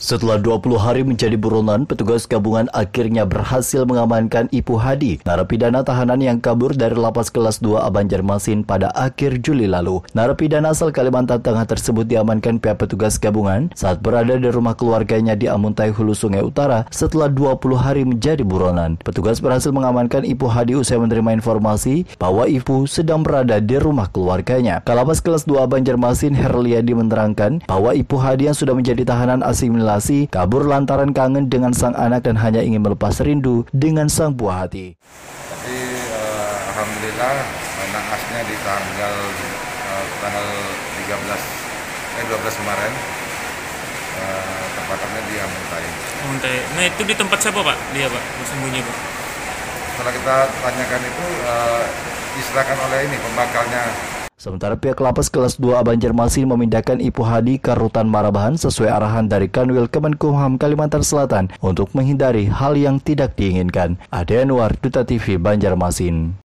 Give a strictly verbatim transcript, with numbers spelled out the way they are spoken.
Setelah dua puluh hari menjadi buronan, petugas gabungan akhirnya berhasil mengamankan Ipu Hadi, narapidana tahanan yang kabur dari lapas kelas dua A Banjarmasin pada akhir Juli lalu. Narapidana asal Kalimantan Tengah tersebut diamankan pihak petugas gabungan saat berada di rumah keluarganya di Amuntai, Hulu Sungai Utara setelah dua puluh hari menjadi buronan. Petugas berhasil mengamankan Ipu Hadi usai menerima informasi bahwa Ipu sedang berada di rumah keluarganya. Kalapas kelas dua A Banjarmasin Herliadi menerangkan bahwa Ipu Hadi yang sudah menjadi tahanan asimilasi kabur lantaran kangen dengan sang anak dan hanya ingin melepas rindu dengan sang buah hati. Tapi uh, alhamdulillah anak asnya di tanggal uh, tanggal tiga belas eh dua belas kemarin uh, tempatnya di Amuntai. Amuntai. Nah, itu di tempat siapa, Pak? Dia, Pak, bersembunyi, Pak. Setelah kita tanyakan itu uh, diserahkan oleh ini pembakalnya. Sementara pihak lapas kelas dua A Banjarmasin memindahkan Ipu Hadi ke Rutan Marabahan sesuai arahan dari Kanwil Kemenkumham Kalimantan Selatan untuk menghindari hal yang tidak diinginkan. Ade Anwar, Duta T V Banjarmasin.